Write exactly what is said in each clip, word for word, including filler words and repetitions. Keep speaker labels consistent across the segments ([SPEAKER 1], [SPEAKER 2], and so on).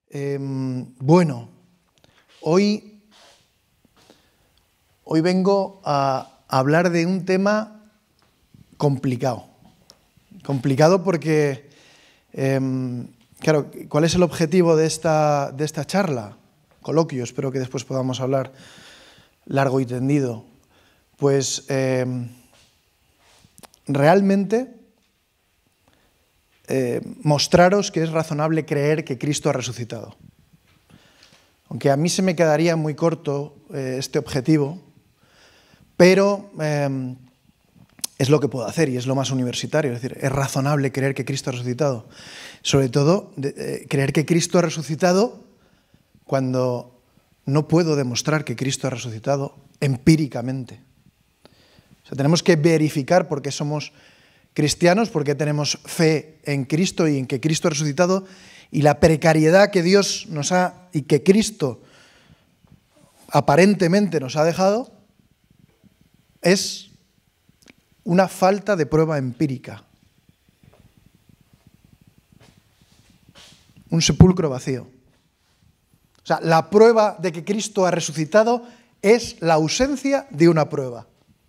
[SPEAKER 1] Eh, bueno, hoy, hoy vengo a hablar de un tema complicado. Complicado porque, eh, claro, ¿cuál es el objetivo de esta, de esta charla? Coloquio, espero que después podamos hablar largo y tendido. Pues eh, realmente eh, mostraros que es razonable creer que Cristo ha resucitado. Aunque a mí se me quedaría muy corto eh, este objetivo, pero eh, es lo que puedo hacer y es lo más universitario. Es decir, es razonable creer que Cristo ha resucitado. Sobre todo, de, eh, creer que Cristo ha resucitado cuando no puedo demostrar que Cristo ha resucitado empíricamente. O sea, tenemos que verificar por qué somos cristianos, por qué tenemos fe en Cristo y en que Cristo ha resucitado, y la precariedad que Dios nos ha y que Cristo aparentemente nos ha dejado es una falta de prueba empírica. Un sepulcro vacío. O sea, la prueba de que Cristo ha resucitado es la ausencia de una prueba.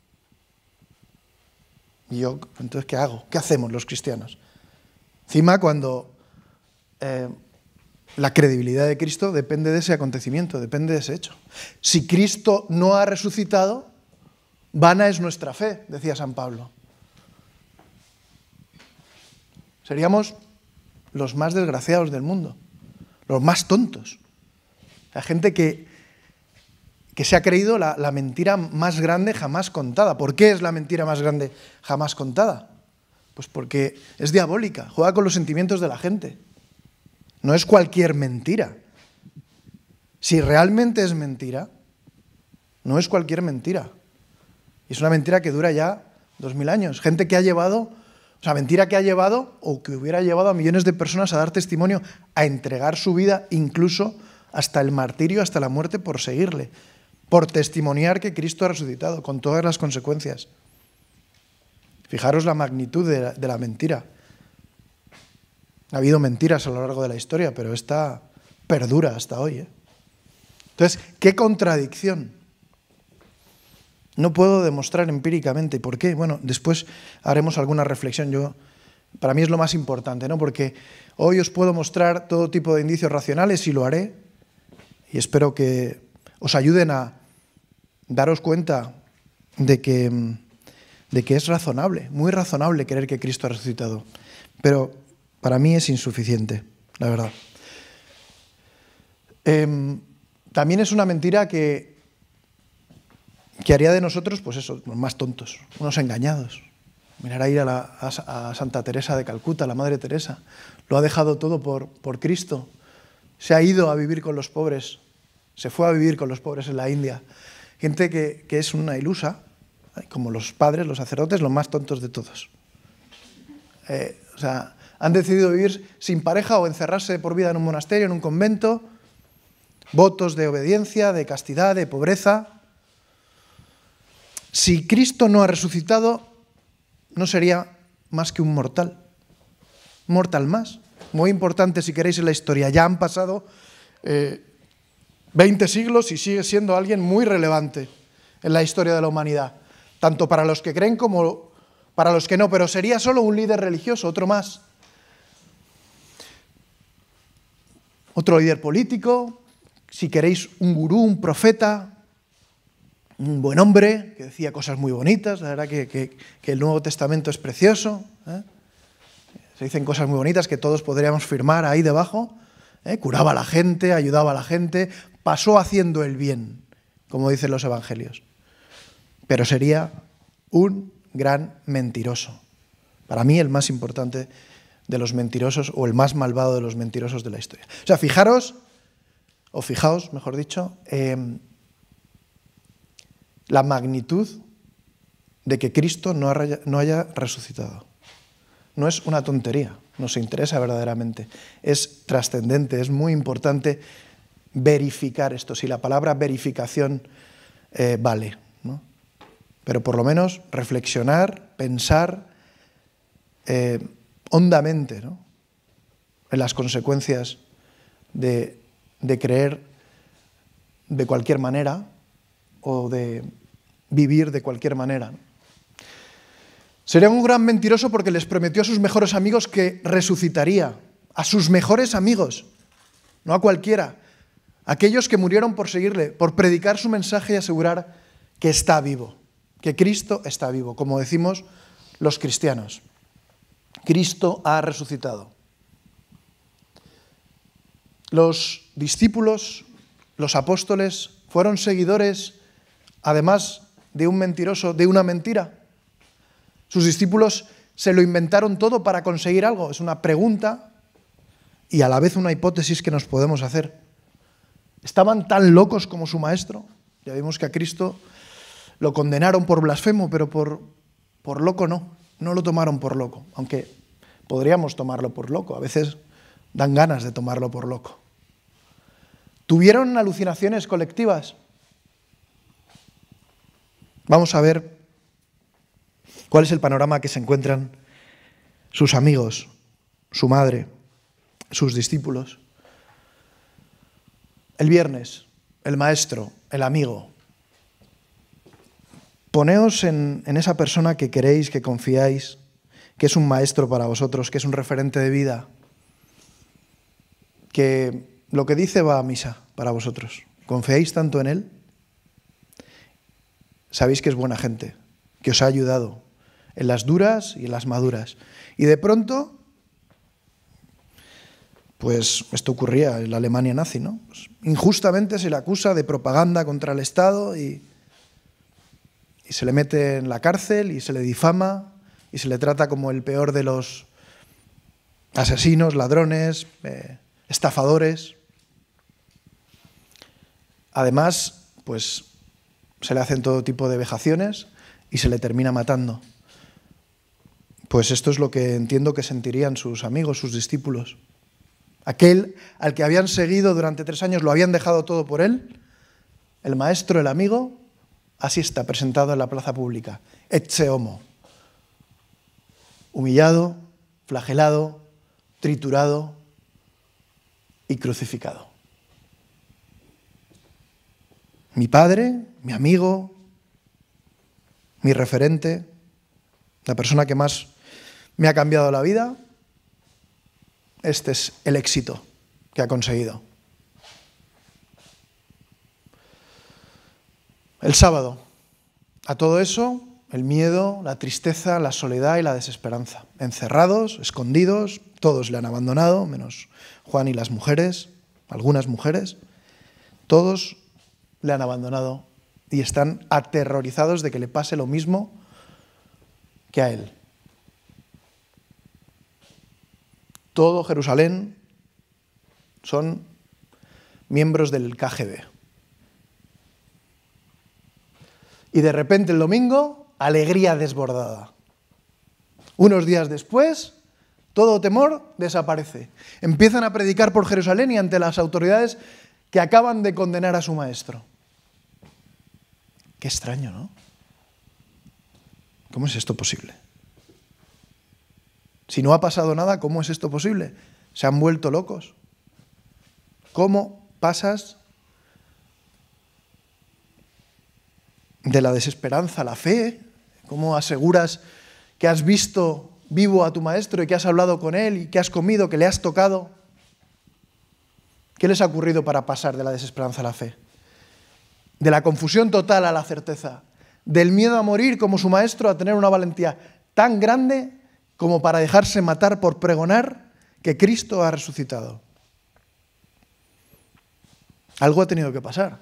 [SPEAKER 1] Y yo, entonces, ¿qué hago? ¿Qué hacemos los cristianos? Encima, cuando eh, la credibilidad de Cristo depende de ese acontecimiento, depende de ese hecho. Si Cristo no ha resucitado, vana es nuestra fe, decía San Pablo. Seríamos los más desgraciados del mundo, los más tontos. La gente que, que se ha creído la, la mentira más grande jamás contada. ¿Por qué es la mentira más grande jamás contada? Pues porque es diabólica, juega con los sentimientos de la gente. No es cualquier mentira. Si realmente es mentira, no es cualquier mentira. Y es una mentira que dura ya dos mil años. Gente que ha llevado, o sea, mentira que ha llevado o que hubiera llevado a millones de personas a dar testimonio, a entregar su vida, incluso hasta el martirio, hasta la muerte, por seguirle, por testimoniar que Cristo ha resucitado, con todas las consecuencias. Fijaros la magnitud de la, de la mentira. Ha habido mentiras a lo largo de la historia, pero esta perdura hasta hoy, ¿eh? Entonces, ¿qué contradicción? No puedo demostrar empíricamente. ¿Por qué? Bueno, después haremos alguna reflexión. Yo, para mí es lo más importante, ¿no? Porque hoy os puedo mostrar todo tipo de indicios racionales y lo haré. Y espero que os ayuden a daros cuenta de que, de que es razonable, muy razonable creer que Cristo ha resucitado. Pero para mí es insuficiente, la verdad. Eh, también es una mentira que, que haría de nosotros, pues eso, más tontos, unos engañados. Mirar a ir a, la, a, a Santa Teresa de Calcuta, la Madre Teresa. Lo ha dejado todo por, por Cristo. Se ha ido a vivir con los pobres, se fue a vivir con los pobres en la India. Gente que, que es una ilusa, como los padres, los sacerdotes, los más tontos de todos. Eh, o sea, han decidido vivir sin pareja o encerrarse por vida en un monasterio, en un convento, votos de obediencia, de castidad, de pobreza. Si Cristo no ha resucitado, no sería más que un mortal, un mortal más. Muy importante, si queréis, en la historia. Ya han pasado eh, veinte siglos y sigue siendo alguien muy relevante en la historia de la humanidad, tanto para los que creen como para los que no, pero sería solo un líder religioso, otro más. Otro líder político, si queréis, un gurú, un profeta, un buen hombre que decía cosas muy bonitas. La verdad que, que, que el Nuevo Testamento es precioso, ¿eh? Se dicen cosas muy bonitas que todos podríamos firmar ahí debajo. ¿eh? Curaba a la gente, ayudaba a la gente, pasó haciendo el bien, como dicen los evangelios. Pero sería un gran mentiroso. Para mí el más importante de los mentirosos, o el más malvado de los mentirosos de la historia. O sea, fijaros, o fijaos, mejor dicho, eh, la magnitud de que Cristo no haya, no haya resucitado. No es una tontería, nos interesa verdaderamente. Es trascendente, es muy importante verificar esto. Si la palabra verificación eh, vale, ¿no? Pero por lo menos reflexionar, pensar eh, hondamente, ¿no? En las consecuencias de, de creer de cualquier manera o de vivir de cualquier manera. Sería un gran mentiroso porque les prometió a sus mejores amigos que resucitaría, a sus mejores amigos, no a cualquiera, aquellos que murieron por seguirle, por predicar su mensaje y asegurar que está vivo, que Cristo está vivo, como decimos los cristianos. Cristo ha resucitado. Los discípulos, los apóstoles, fueron seguidores, además de un mentiroso, de una mentira. Sus discípulos se lo inventaron todo para conseguir algo. Es una pregunta y a la vez una hipótesis que nos podemos hacer. ¿Estaban tan locos como su maestro? Ya vimos que a Cristo lo condenaron por blasfemo, pero por, por loco no. No lo tomaron por loco, aunque podríamos tomarlo por loco. A veces dan ganas de tomarlo por loco. ¿Tuvieron alucinaciones colectivas? Vamos a ver cuál es el panorama que se encuentran sus amigos, su madre, sus discípulos. El viernes, el maestro, el amigo. Poneos en, en esa persona que queréis, que confiáis, que es un maestro para vosotros, que es un referente de vida, que lo que dice va a misa para vosotros. ¿Confiáis tanto en él? Sabéis que es buena gente, que os ha ayudado en las duras y en las maduras. Y de pronto, pues esto ocurría en la Alemania nazi, ¿no? Pues injustamente se le acusa de propaganda contra el Estado y, y se le mete en la cárcel y se le difama y se le trata como el peor de los asesinos, ladrones, eh, estafadores. Además, pues se le hacen todo tipo de vejaciones y se le termina matando. Pues esto es lo que entiendo que sentirían sus amigos, sus discípulos. Aquel al que habían seguido durante tres años, lo habían dejado todo por él, el maestro, el amigo, así está presentado en la plaza pública. Ecce homo. Humillado, flagelado, triturado y crucificado. Mi padre, mi amigo, mi referente, la persona que más me ha cambiado la vida, este es el éxito que ha conseguido. El sábado, a todo eso, el miedo, la tristeza, la soledad y la desesperanza. Encerrados, escondidos, todos le han abandonado, menos Juan y las mujeres, algunas mujeres, todos le han abandonado y están aterrorizados de que le pase lo mismo que a él. Todo Jerusalén son miembros del K G B. Y de repente el domingo, alegría desbordada. Unos días después, todo temor desaparece. Empiezan a predicar por Jerusalén y ante las autoridades que acaban de condenar a su maestro. Qué extraño, ¿no? ¿Cómo es esto posible? Si no ha pasado nada, ¿cómo es esto posible? Se han vuelto locos. ¿Cómo pasas de la desesperanza a la fe? ¿Cómo aseguras que has visto vivo a tu maestro y que has hablado con él y que has comido, que le has tocado? ¿Qué les ha ocurrido para pasar de la desesperanza a la fe? De la confusión total a la certeza. Del miedo a morir como su maestro a tener una valentía tan grande como para dejarse matar por pregonar que Cristo ha resucitado. Algo ha tenido que pasar.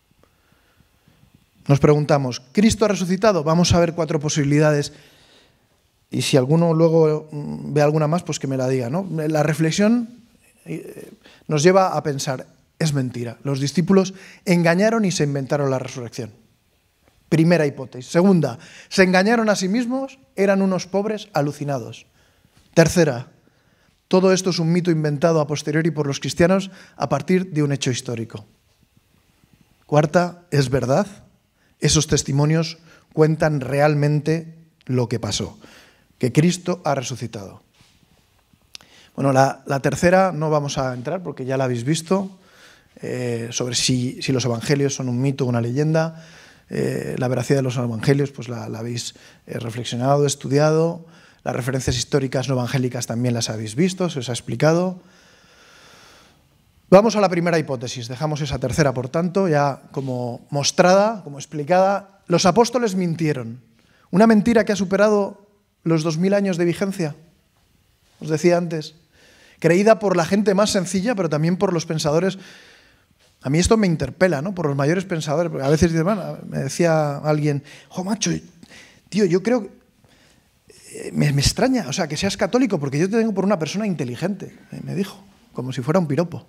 [SPEAKER 1] Nos preguntamos, ¿Cristo ha resucitado? Vamos a ver cuatro posibilidades. Y si alguno luego ve alguna más, pues que me la diga, ¿no? La reflexión nos lleva a pensar, es mentira. Los discípulos engañaron y se inventaron la resurrección. Primera hipótesis. Segunda, se engañaron a sí mismos, eran unos pobres alucinados. Tercera, todo esto es un mito inventado a posteriori por los cristianos a partir de un hecho histórico. Cuarta, es verdad. Esos testimonios cuentan realmente lo que pasó, que Cristo ha resucitado. Bueno, la, la tercera no vamos a entrar porque ya la habéis visto, eh, sobre si, si los evangelios son un mito o una leyenda. Eh, la veracidad de los evangelios pues la, la habéis eh, reflexionado, estudiado. Las referencias históricas no evangélicas también las habéis visto, se os ha explicado. Vamos a la primera hipótesis, dejamos esa tercera, por tanto, ya como mostrada, como explicada. Los apóstoles mintieron. Una mentira que ha superado los dos mil años de vigencia. Os decía antes, creída por la gente más sencilla, pero también por los pensadores. A mí esto me interpela, ¿no? Por los mayores pensadores. Porque a veces bueno, me decía alguien, jo, macho, tío, yo creo, me, me extraña, o sea, que seas católico, porque yo te tengo por una persona inteligente, me dijo, como si fuera un piropo.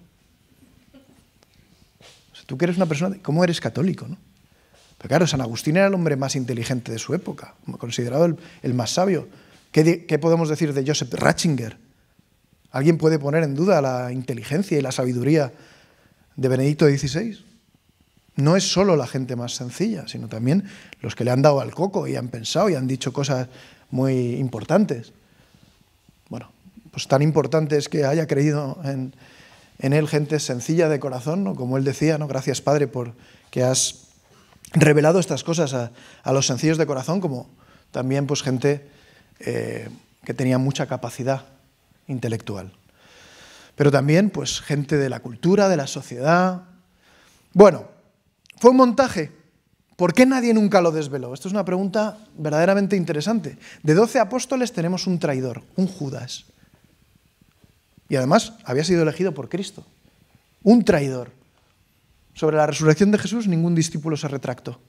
[SPEAKER 1] O sea, tú que eres una persona, ¿cómo eres católico, no? Pero claro, San Agustín era el hombre más inteligente de su época, considerado el, el más sabio. ¿Qué, ¿Qué podemos decir de Joseph Ratzinger? ¿Alguien puede poner en duda la inteligencia y la sabiduría de Benedicto dieciséis? No es solo la gente más sencilla, sino también los que le han dado al coco y han pensado y han dicho cosas muy importantes. Bueno, pues tan importante es que haya creído en, en él gente sencilla de corazón, ¿no? Como él decía, ¿no? Gracias, Padre, por que has revelado estas cosas a, a los sencillos de corazón, como también pues gente eh, que tenía mucha capacidad intelectual. Pero también pues gente de la cultura, de la sociedad. Bueno, fue un montaje. ¿Por qué nadie nunca lo desveló? Esto es una pregunta verdaderamente interesante. De doce apóstoles tenemos un traidor, un Judas. Y además había sido elegido por Cristo. Un traidor. Sobre la resurrección de Jesús ningún discípulo se retractó.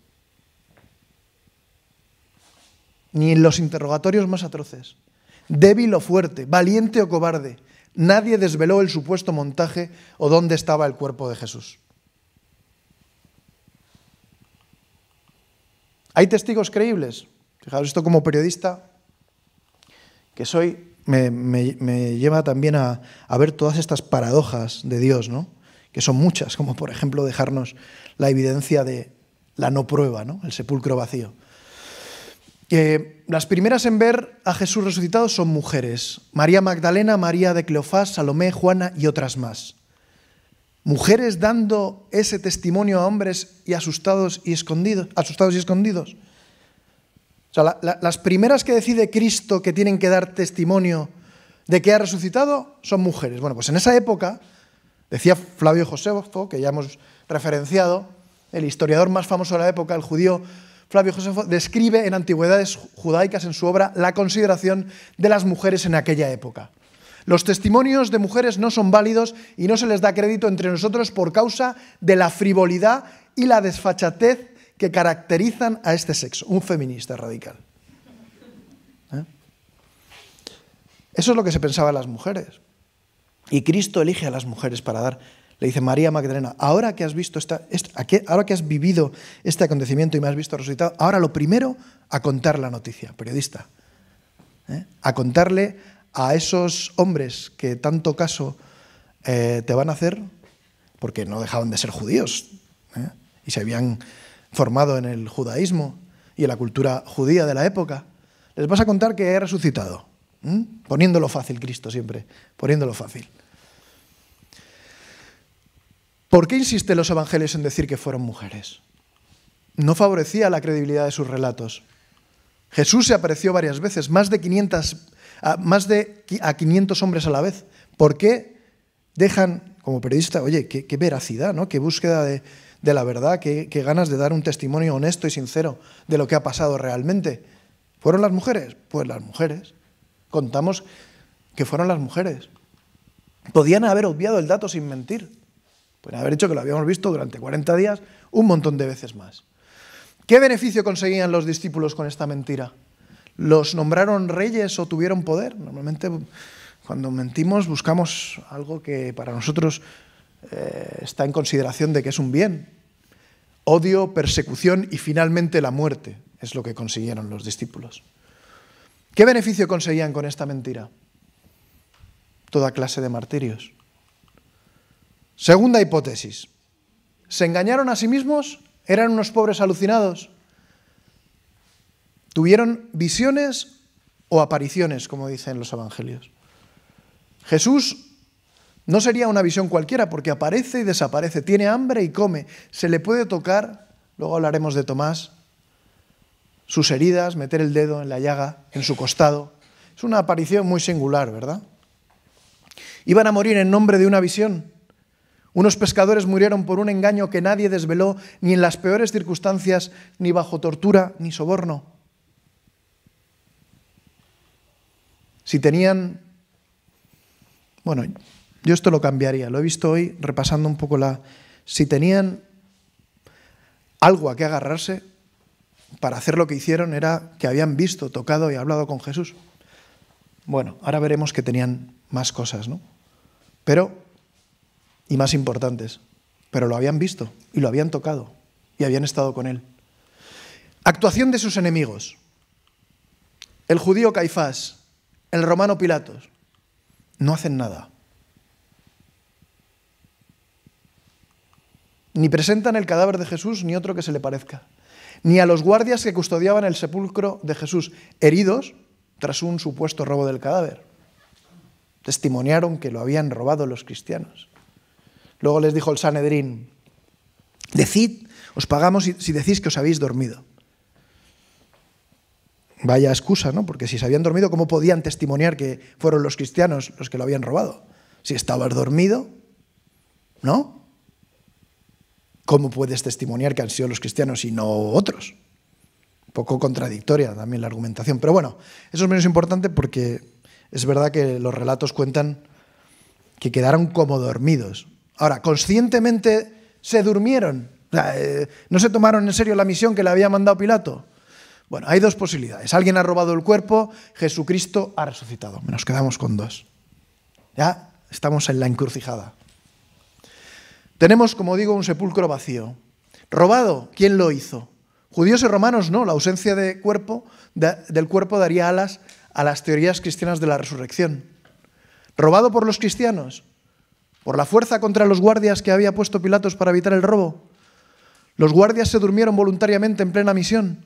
[SPEAKER 1] Ni en los interrogatorios más atroces. Débil o fuerte, valiente o cobarde. Nadie desveló el supuesto montaje o dónde estaba el cuerpo de Jesús. ¿Hay testigos creíbles? Fijaos, esto como periodista que soy, me, me, me lleva también a, a ver todas estas paradojas de Dios, ¿no? Que son muchas, como por ejemplo dejarnos la evidencia de la no prueba, ¿no? El sepulcro vacío. Eh, las primeras en ver a Jesús resucitado son mujeres. María Magdalena, María de Cleofás, Salomé, Juana y otras más. Mujeres dando ese testimonio a hombres y asustados y escondidos. Asustados y escondidos. O sea, la, la, las primeras que decide Cristo que tienen que dar testimonio de que ha resucitado son mujeres. Bueno, pues en esa época, decía Flavio Josefo, que ya hemos referenciado, el historiador más famoso de la época, el judío Flavio Josefo, describe en Antigüedades Judaicas, en su obra, la consideración de las mujeres en aquella época. Los testimonios de mujeres no son válidos y no se les da crédito entre nosotros por causa de la frivolidad y la desfachatez que caracterizan a este sexo. Un feminista radical. ¿Eh? Eso es lo que se pensaba de las mujeres. Y Cristo elige a las mujeres para dar. Le dice María Magdalena, ahora que has visto esta, esta, ahora que has vivido este acontecimiento y me has visto resucitado, ahora lo primero, a contar la noticia, periodista. ¿Eh? A contarle a esos hombres que tanto caso eh, te van a hacer, porque no dejaban de ser judíos, ¿eh? Y se habían formado en el judaísmo y en la cultura judía de la época, les vas a contar que he resucitado. ¿eh? Poniéndolo fácil, Cristo siempre, poniéndolo fácil. ¿Por qué insisten los evangelios en decir que fueron mujeres? No favorecía la credibilidad de sus relatos. Jesús se apareció varias veces, más de quinientas, a, más de a quinientos hombres a la vez. ¿Por qué dejan, como periodista, oye, qué, qué veracidad, ¿no? Qué búsqueda de, de la verdad, qué, qué ganas de dar un testimonio honesto y sincero de lo que ha pasado realmente? ¿Fueron las mujeres? Pues las mujeres. Contamos que fueron las mujeres. Podían haber obviado el dato sin mentir. Pueden haber hecho que lo habíamos visto durante cuarenta días un montón de veces más. ¿Qué beneficio conseguían los discípulos con esta mentira? ¿Los nombraron reyes o tuvieron poder? Normalmente cuando mentimos buscamos algo que para nosotros eh, está en consideración de que es un bien. Odio, persecución y finalmente la muerte es lo que consiguieron los discípulos. ¿Qué beneficio conseguían con esta mentira? Toda clase de martirios. Segunda hipótesis. ¿Se engañaron a sí mismos? ¿Eran unos pobres alucinados? ¿Tuvieron visiones o apariciones, como dicen los evangelios? Jesús no sería una visión cualquiera, porque aparece y desaparece, tiene hambre y come, se le puede tocar, luego hablaremos de Tomás, sus heridas, meter el dedo en la llaga, en su costado. Es una aparición muy singular, ¿verdad? Iban a morir en nombre de una visión. Unos pescadores murieron por un engaño que nadie desveló, ni en las peores circunstancias, ni bajo tortura, ni soborno. Si tenían... Bueno, yo esto lo cambiaría, lo he visto hoy repasando un poco la... Si tenían algo a que agarrarse para hacer lo que hicieron, era que habían visto, tocado y hablado con Jesús. Bueno, ahora veremos que tenían más cosas, ¿no? Pero, y más importantes, pero lo habían visto y lo habían tocado y habían estado con él. Actuación de sus enemigos. El judío Caifás, el romano Pilatos, no hacen nada. Ni presentan el cadáver de Jesús ni otro que se le parezca. Ni a los guardias que custodiaban el sepulcro de Jesús, heridos tras un supuesto robo del cadáver. Testimoniaron que lo habían robado los cristianos. Luego les dijo el Sanedrín, decid, os pagamos si decís que os habéis dormido. Vaya excusa, ¿no? Porque si se habían dormido, ¿cómo podían testimoniar que fueron los cristianos los que lo habían robado? Si estabas dormido, ¿no? ¿Cómo puedes testimoniar que han sido los cristianos y no otros? Un poco contradictoria también la argumentación. Pero bueno, eso es menos importante porque es verdad que los relatos cuentan que quedaron como dormidos. Ahora, ¿conscientemente se durmieron? O sea, eh, ¿no se tomaron en serio la misión que le había mandado Pilato? Bueno, hay dos posibilidades. Alguien ha robado el cuerpo, Jesucristo ha resucitado. Nos quedamos con dos. Ya estamos en la encrucijada. Tenemos, como digo, un sepulcro vacío. ¿Robado? ¿Quién lo hizo? Judíos y romanos no. La ausencia de cuerpo, de, del cuerpo daría alas a las teorías cristianas de la resurrección. ¿Robado por los cristianos? ¿Por la fuerza contra los guardias que había puesto Pilatos para evitar el robo? ¿Los guardias se durmieron voluntariamente en plena misión?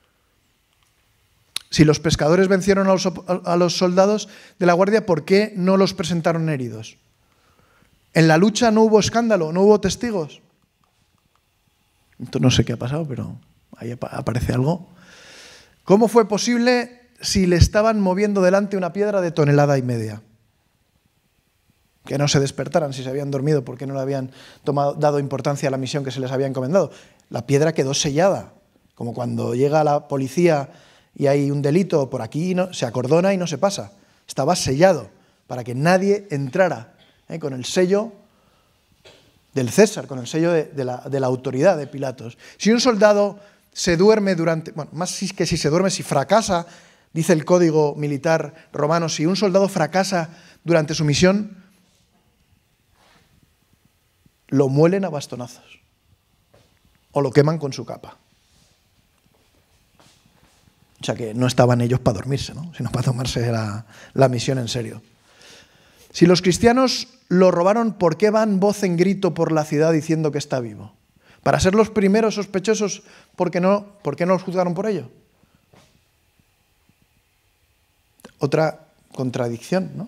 [SPEAKER 1] Si los pescadores vencieron a los, a los soldados de la guardia, ¿por qué no los presentaron heridos? En la lucha no hubo escándalo, no hubo testigos. Esto no sé qué ha pasado, pero ahí aparece algo. ¿Cómo fue posible si le estaban moviendo delante una piedra de tonelada y media? Que no se despertaran si se habían dormido porque no le habían tomado, dado importancia a la misión que se les había encomendado. La piedra quedó sellada, como cuando llega la policía y hay un delito por aquí, no, se acordona y no se pasa. Estaba sellado para que nadie entrara. ¿Eh? Con el sello del César, con el sello de, de, la, de la autoridad de Pilatos. Si un soldado se duerme durante, bueno, más que si se duerme, si fracasa, dice el código militar romano, si un soldado fracasa durante su misión, lo muelen a bastonazos o lo queman con su capa. O sea que no estaban ellos para dormirse, ¿no? Sino para tomarse la, la misión en serio. Si los cristianos lo robaron, ¿por qué van voz en grito por la ciudad diciendo que está vivo? ¿Para ser los primeros sospechosos, por qué no, por qué no los juzgaron por ello? Otra contradicción, ¿no?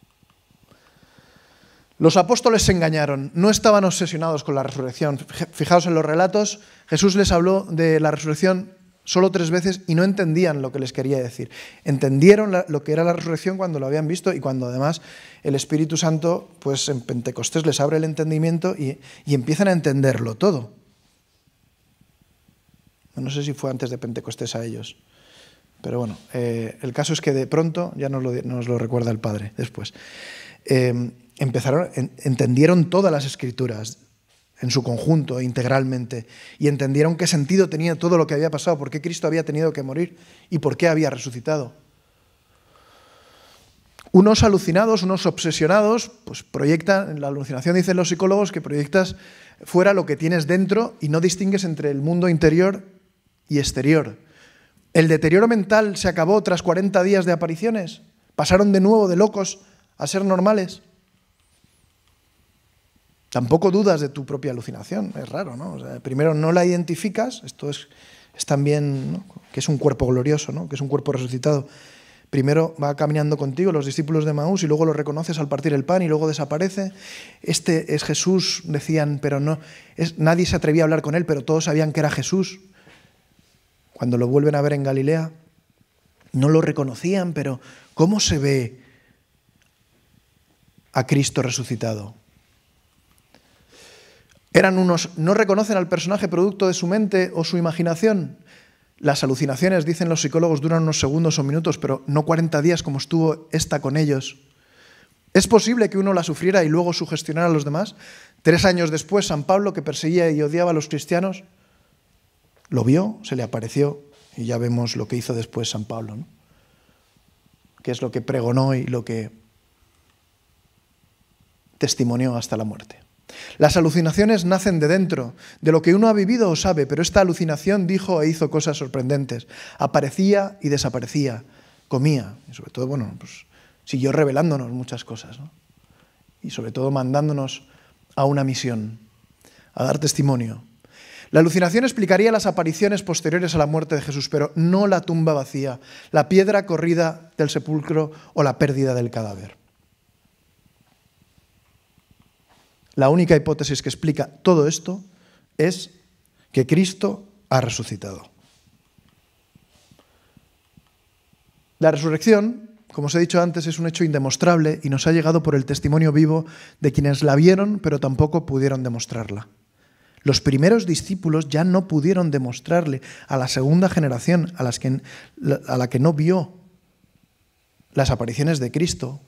[SPEAKER 1] Los apóstoles se engañaron, no estaban obsesionados con la resurrección. Fijaos en los relatos, Jesús les habló de la resurrección solo tres veces y no entendían lo que les quería decir. Entendieron la, lo que era la resurrección cuando lo habían visto y cuando además el Espíritu Santo, pues en Pentecostés les abre el entendimiento y, y empiezan a entenderlo todo. No sé si fue antes de Pentecostés a ellos, pero bueno, eh, el caso es que de pronto, ya nos lo, nos lo recuerda el Padre después, eh, empezaron, en, entendieron todas las Escrituras en su conjunto, integralmente, y entendieron qué sentido tenía todo lo que había pasado, por qué Cristo había tenido que morir y por qué había resucitado. Unos alucinados, unos obsesionados, pues proyectan, en la alucinación dicen los psicólogos que proyectas fuera lo que tienes dentro y no distingues entre el mundo interior y exterior. ¿El deterioro mental se acabó tras cuarenta días de apariciones? ¿Pasaron de nuevo de locos a ser normales? Tampoco dudas de tu propia alucinación, es raro, ¿no? O sea, primero no la identificas, esto es, es también, ¿no? Que es un cuerpo glorioso, ¿no? Que es un cuerpo resucitado, Primero va caminando contigo, los discípulos de Emaús, y luego lo reconoces al partir el pan y luego desaparece. Este es Jesús, decían, pero no, es, nadie se atrevía a hablar con él, pero todos sabían que era Jesús. Cuando lo vuelven a ver en Galilea, no lo reconocían, pero ¿cómo se ve a Cristo resucitado? Eran unos, no reconocen al personaje producto de su mente o su imaginación. Las alucinaciones, dicen los psicólogos, duran unos segundos o minutos, pero no cuarenta días como estuvo esta con ellos. ¿Es posible que uno la sufriera y luego sugestionara a los demás? Tres años después, San Pablo, que perseguía y odiaba a los cristianos, lo vio, se le apareció, y ya vemos lo que hizo después San Pablo, ¿no? Que es lo que pregonó y lo que testimonió hasta la muerte. Las alucinaciones nacen de dentro, de lo que uno ha vivido o sabe, pero esta alucinación dijo e hizo cosas sorprendentes. Aparecía y desaparecía, comía, y sobre todo, bueno, pues siguió revelándonos muchas cosas, ¿no? Y sobre todo mandándonos a una misión, a dar testimonio. La alucinación explicaría las apariciones posteriores a la muerte de Jesús, pero no la tumba vacía, la piedra corrida del sepulcro o la pérdida del cadáver. La única hipótesis que explica todo esto es que Cristo ha resucitado. La resurrección, como os he dicho antes, es un hecho indemostrable y nos ha llegado por el testimonio vivo de quienes la vieron, pero tampoco pudieron demostrarla. Los primeros discípulos ya no pudieron demostrarle a la segunda generación, a, las que, a la que no vio las apariciones de Cristo,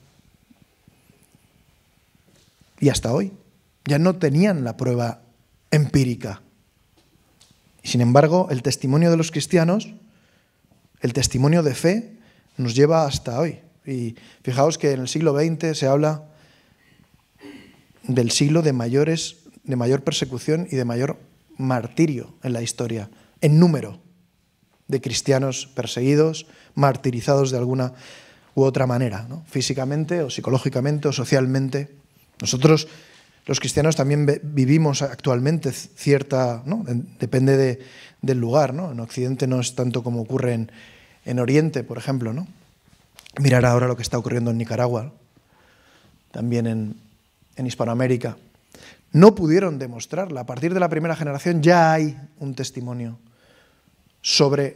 [SPEAKER 1] y hasta hoy. Ya no tenían la prueba empírica. Y sin embargo, el testimonio de los cristianos, el testimonio de fe, nos lleva hasta hoy. Y fijaos que en el siglo veinte se habla del siglo de, mayores, de mayor persecución y de mayor martirio en la historia, en número de cristianos perseguidos, martirizados de alguna u otra manera, ¿no? Físicamente o psicológicamente o socialmente. Nosotros, los cristianos, también vivimos actualmente cierta, ¿no? Depende de, del lugar, ¿no? En Occidente no es tanto como ocurre en, en Oriente, por ejemplo, ¿no? Mirar ahora lo que está ocurriendo en Nicaragua, ¿no? También en, en Hispanoamérica. No pudieron demostrarla. A partir de la primera generación ya hay un testimonio sobre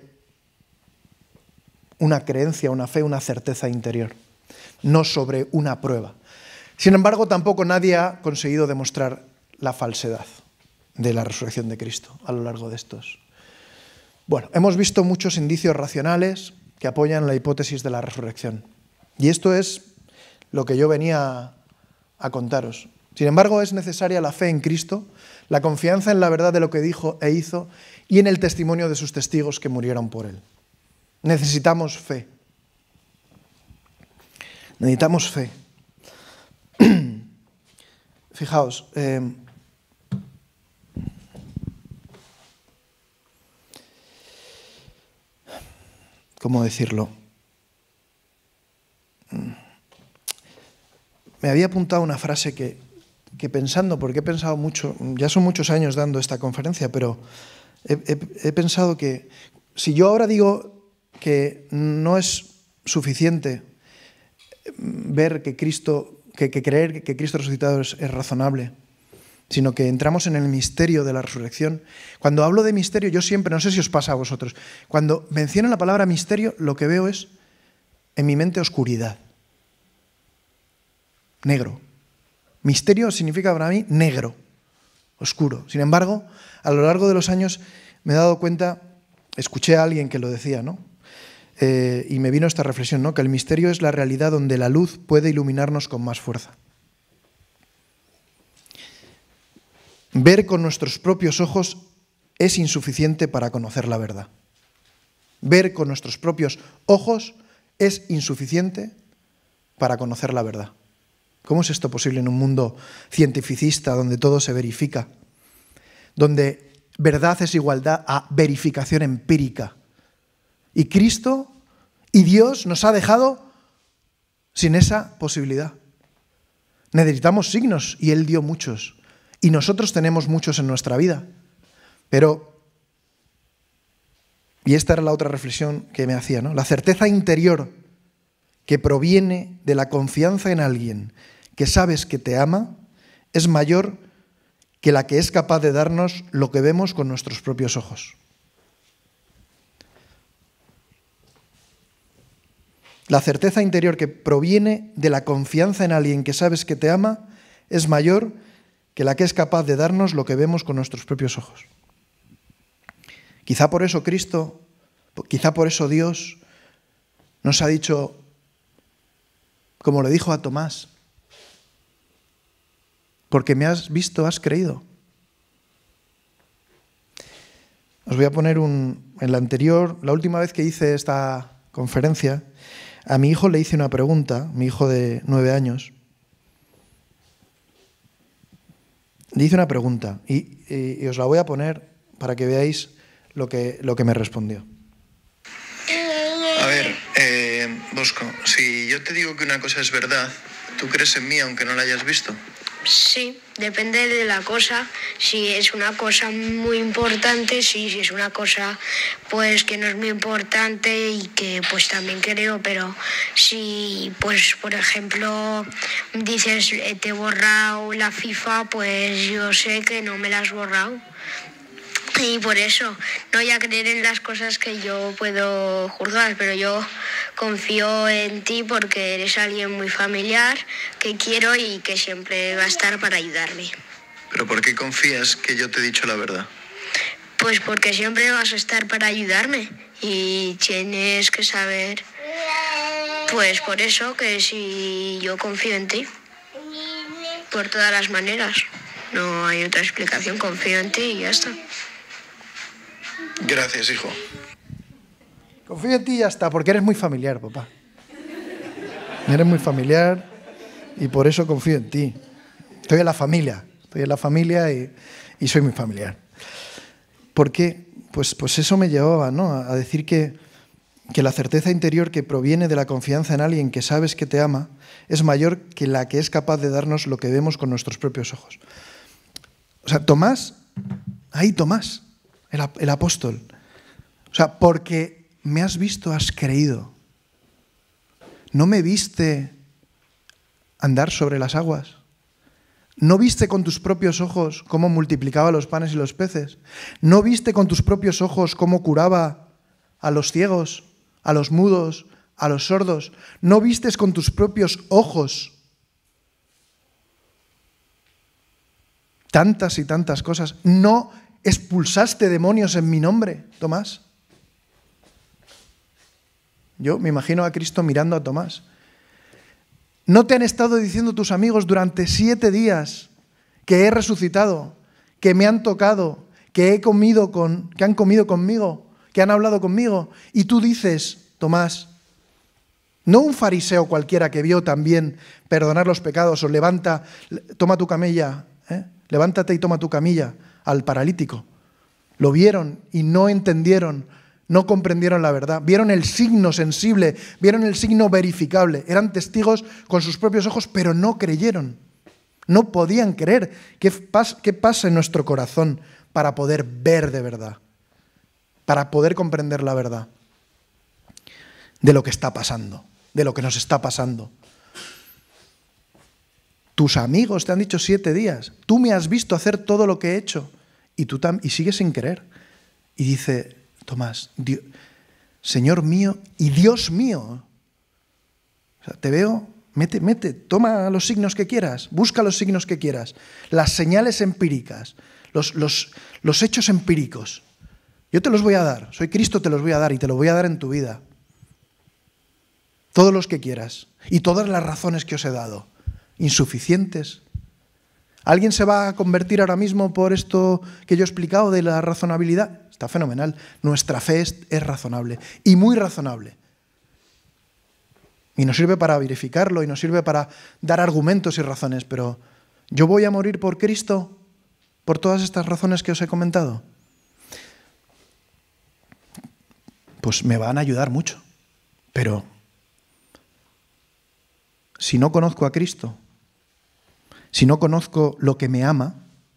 [SPEAKER 1] una creencia, una fe, una certeza interior, no sobre una prueba. Sin embargo, tampoco nadie ha conseguido demostrar la falsedad de la resurrección de Cristo a lo largo de estos. Bueno, hemos visto muchos indicios racionales que apoyan la hipótesis de la resurrección. Y esto es lo que yo venía a contaros. Sin embargo, es necesaria la fe en Cristo, la confianza en la verdad de lo que dijo e hizo y en el testimonio de sus testigos que murieron por él. Necesitamos fe. Necesitamos fe. Fijaos, eh, ¿cómo decirlo? Me había apuntado una frase que, que pensando, porque he pensado mucho, ya son muchos años dando esta conferencia, pero he, he, he pensado que si yo ahora digo que no es suficiente ver que Cristo... Que, que creer que Cristo resucitado es, es razonable, sino que entramos en el misterio de la resurrección. Cuando hablo de misterio, yo siempre, no sé si os pasa a vosotros, cuando menciono la palabra misterio, lo que veo es, en mi mente, oscuridad. Negro. Misterio significa para mí negro, oscuro. Sin embargo, a lo largo de los años me he dado cuenta, escuché a alguien que lo decía, ¿no? Eh, y me vino esta reflexión, ¿no? Que el misterio es la realidad donde la luz puede iluminarnos con más fuerza. Ver con nuestros propios ojos es insuficiente para conocer la verdad. Ver con nuestros propios ojos es insuficiente para conocer la verdad. ¿Cómo es esto posible en un mundo cientificista donde todo se verifica? Donde verdad es igualdad a verificación empírica. Y Cristo y Dios nos ha dejado sin esa posibilidad. Necesitamos signos y Él dio muchos. Y nosotros tenemos muchos en nuestra vida. Pero, y esta era la otra reflexión que me hacía, ¿no? La certeza interior que proviene de la confianza en alguien que sabes que te ama es mayor que la que es capaz de darnos lo que vemos con nuestros propios ojos. La certeza interior que proviene de la confianza en alguien que sabes que te ama es mayor que la que es capaz de darnos lo que vemos con nuestros propios ojos. Quizá por eso Cristo, quizá por eso Dios nos ha dicho, como le dijo a Tomás, porque me has visto, has creído. Os voy a poner un, en la anterior, la última vez que hice esta conferencia, a mi hijo le hice una pregunta, mi hijo de nueve años. Le hice una pregunta y, y, y os la voy a poner para que veáis lo que, lo que me respondió.
[SPEAKER 2] A ver, eh, Bosco, si yo te digo que una cosa es verdad, ¿tú crees en mí aunque no la hayas visto?
[SPEAKER 3] Sí, depende de la cosa. Si es una cosa muy importante, sí, si es una cosa pues que no es muy importante y que pues también creo, pero si pues por ejemplo dices eh, te he borrado la FIFA, pues yo sé que no me la has borrado. Y por eso no voy a creer en las cosas que yo puedo juzgar, pero yo confío en ti porque eres alguien muy familiar, que quiero y que siempre va a estar para ayudarme.
[SPEAKER 2] ¿Pero por qué confías que yo te he dicho la verdad?
[SPEAKER 3] Pues porque siempre vas a estar para ayudarme y tienes que saber, pues por eso que si yo confío en ti, por todas las maneras, no hay otra explicación, confío en ti y ya está.
[SPEAKER 2] Gracias, hijo.
[SPEAKER 1] Confío en ti y ya está, porque eres muy familiar, papá. Eres muy familiar y por eso confío en ti. Estoy en la familia, estoy en la familia y, y soy muy familiar. ¿Por qué? Pues, pues eso me llevaba, ¿no?, a decir que, que la certeza interior que proviene de la confianza en alguien que sabes que te ama es mayor que la que es capaz de darnos lo que vemos con nuestros propios ojos. O sea, Tomás, ahí Tomás, el, el apóstol. O sea, porque me has visto, has creído. ¿No me viste andar sobre las aguas? ¿No viste con tus propios ojos cómo multiplicaba los panes y los peces? ¿No viste con tus propios ojos cómo curaba a los ciegos, a los mudos, a los sordos? ¿No vistes con tus propios ojos tantas y tantas cosas? ¿No expulsaste demonios en mi nombre, Tomás? Yo me imagino a Cristo mirando a Tomás. ¿No te han estado diciendo tus amigos durante siete días que he resucitado, que me han tocado, que he comido con, que han comido conmigo, que han hablado conmigo? Y tú dices, Tomás, no un fariseo cualquiera que vio también perdonar los pecados o levanta, toma tu camilla, ¿eh? levántate y toma tu camilla al paralítico. Lo vieron y no entendieron, no comprendieron la verdad. Vieron el signo sensible, vieron el signo verificable. Eran testigos con sus propios ojos, pero no creyeron. No podían creer. ¿Qué pasa, qué pasa en nuestro corazón para poder ver de verdad? Para poder comprender la verdad de lo que está pasando, de lo que nos está pasando. Tus amigos te han dicho siete días. Tú me has visto hacer todo lo que he hecho y tú tam- y sigues sin creer. Y dice Tomás, Dios, Señor mío y Dios mío. O sea, te veo, mete, mete, toma los signos que quieras, busca los signos que quieras, las señales empíricas, los, los, los hechos empíricos. Yo te los voy a dar, soy Cristo, te los voy a dar y te los voy a dar en tu vida. Todos los que quieras y todas las razones que os he dado. Insuficientes. ¿Alguien se va a convertir ahora mismo por esto que yo he explicado de la razonabilidad? Está fenomenal. Nuestra fe es, es razonable y muy razonable. Y nos sirve para verificarlo y nos sirve para dar argumentos y razones, pero ¿yo voy a morir por Cristo por todas estas razones que os he comentado? Pues me van a ayudar mucho, pero si no conozco a Cristo, si no conozco lo que me ama,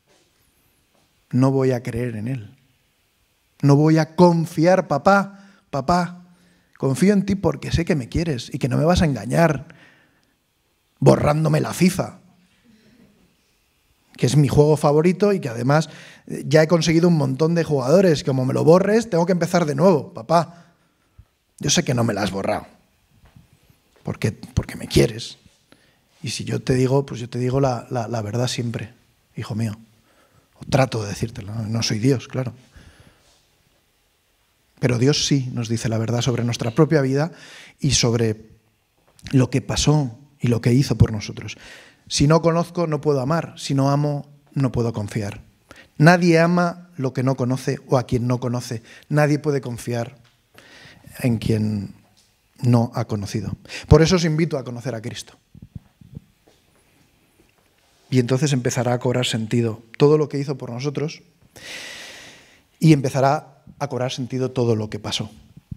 [SPEAKER 1] no voy a creer en Él. No voy a confiar, papá, papá, Confío en ti porque sé que me quieres y que no me vas a engañar borrándome la FIFA, que es mi juego favorito y que además ya he conseguido un montón de jugadores. Como me lo borres, tengo que empezar de nuevo, papá. Yo sé que no me la has borrado, porque, porque me quieres. Y si yo te digo, pues yo te digo la, la, la verdad siempre, hijo mío. O trato de decírtelo, ¿no? No soy Dios, claro. Pero Dios sí nos dice la verdad sobre nuestra propia vida y sobre lo que pasó y lo que hizo por nosotros. Si no conozco, no puedo amar. Si no amo, no puedo confiar. Nadie ama lo que no conoce o a quien no conoce. Nadie puede confiar en quien no ha conocido. Por eso os invito a conocer a Cristo. Y entonces empezará a cobrar sentido todo lo que hizo por nosotros y empezará a cobrar sentido todo lo que pasó.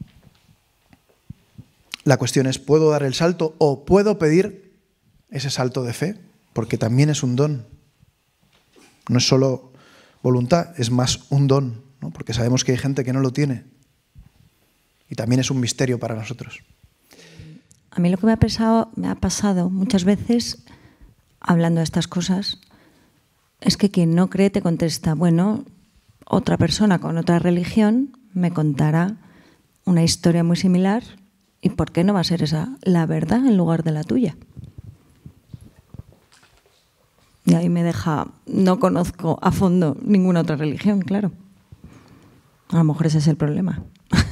[SPEAKER 1] La cuestión es, ¿puedo dar el salto o puedo pedir ese salto de fe? Porque también es un don. No es solo voluntad, es más un don, ¿no? Porque sabemos que hay gente que no lo tiene. Y también es un misterio para nosotros.
[SPEAKER 4] A mí lo que me ha pasado, me ha pasado muchas veces, hablando de estas cosas, es que quien no cree te contesta, bueno, otra persona con otra religión me contará una historia muy similar y ¿por qué no va a ser esa la verdad en lugar de la tuya? Y ahí me deja, no conozco a fondo ninguna otra religión, claro. A lo mejor ese es el problema.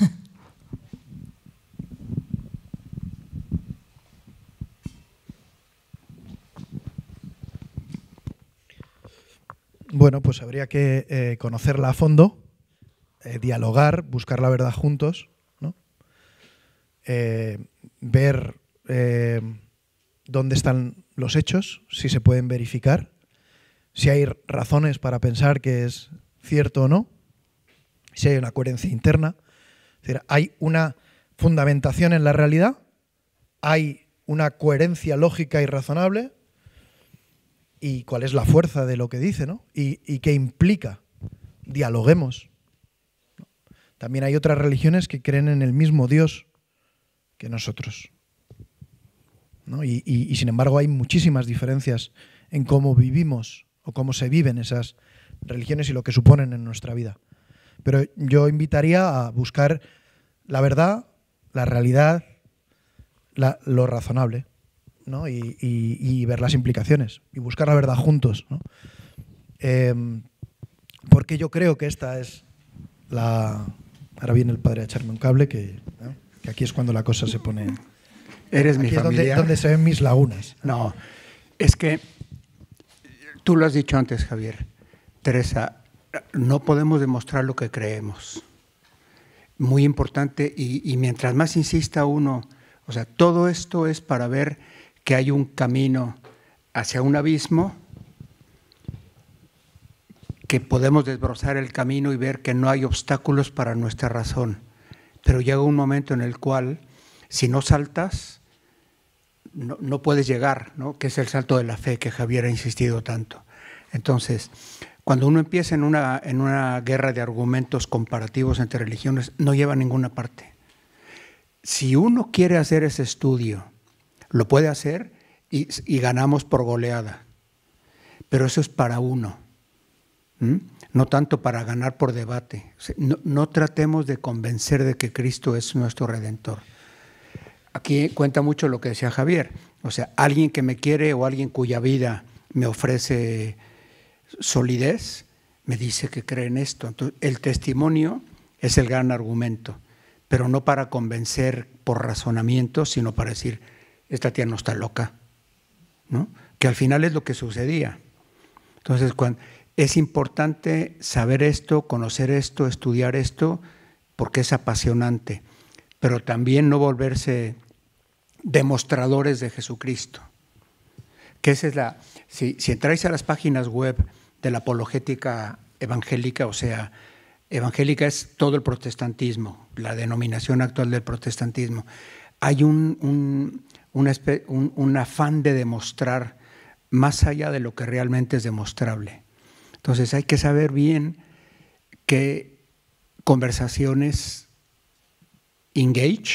[SPEAKER 1] Bueno, pues habría que eh, conocerla a fondo, eh, dialogar, buscar la verdad juntos, ¿no? Eh, ver eh, dónde están los hechos, si se pueden verificar, si hay razones para pensar que es cierto o no, si hay una coherencia interna. Es decir, hay una fundamentación en la realidad, hay una coherencia lógica y razonable, y cuál es la fuerza de lo que dice, ¿no? Y, y qué implica. Dialoguemos. También hay otras religiones que creen en el mismo Dios que nosotros, ¿no? Y, y, y sin embargo hay muchísimas diferencias en cómo vivimos o cómo se viven esas religiones y lo que suponen en nuestra vida. Pero yo invitaría a buscar la verdad, la realidad, la, lo razonable, ¿no? Y, y, y ver las implicaciones y buscar la verdad juntos, ¿no? Eh, porque yo creo que esta es la... Ahora viene el padre a echarme un cable, que, ¿no? que aquí es cuando la cosa se pone...
[SPEAKER 5] Eres
[SPEAKER 1] aquí
[SPEAKER 5] mi
[SPEAKER 1] es
[SPEAKER 5] familiar.
[SPEAKER 1] Donde, donde se ven mis lagunas.
[SPEAKER 5] No, es que tú lo has dicho antes, Javier. Teresa, no podemos demostrar lo que creemos. Muy importante, y, y mientras más insista uno, o sea, todo esto es para ver que hay un camino hacia un abismo, que podemos desbrozar el camino y ver que no hay obstáculos para nuestra razón. Pero llega un momento en el cual, si no saltas, no, no puedes llegar, ¿no? Que es el salto de la fe que Javier ha insistido tanto. Entonces, cuando uno empieza en una, en una guerra de argumentos comparativos entre religiones, no lleva a ninguna parte. Si uno quiere hacer ese estudio, lo puede hacer y, y ganamos por goleada. Pero eso es para uno, ¿Mm? no tanto para ganar por debate. No, no tratemos de convencer de que Cristo es nuestro Redentor. Aquí cuenta mucho lo que decía Javier. O sea, alguien que me quiere o alguien cuya vida me ofrece solidez, me dice que cree en esto. Entonces, el testimonio es el gran argumento, pero no para convencer por razonamiento, sino para decir, esta tía no está loca, ¿no? Que al final es lo que sucedía. Entonces, cuando, es importante saber esto, conocer esto, estudiar esto, porque es apasionante, pero también no volverse demostradores de Jesucristo. Que esa es la, si, si entráis a las páginas web de la apologética evangélica, o sea, evangélica es todo el protestantismo, la denominación actual del protestantismo, hay un, un, una espe, un, un afán de demostrar más allá de lo que realmente es demostrable. Entonces hay que saber bien qué conversaciones engage,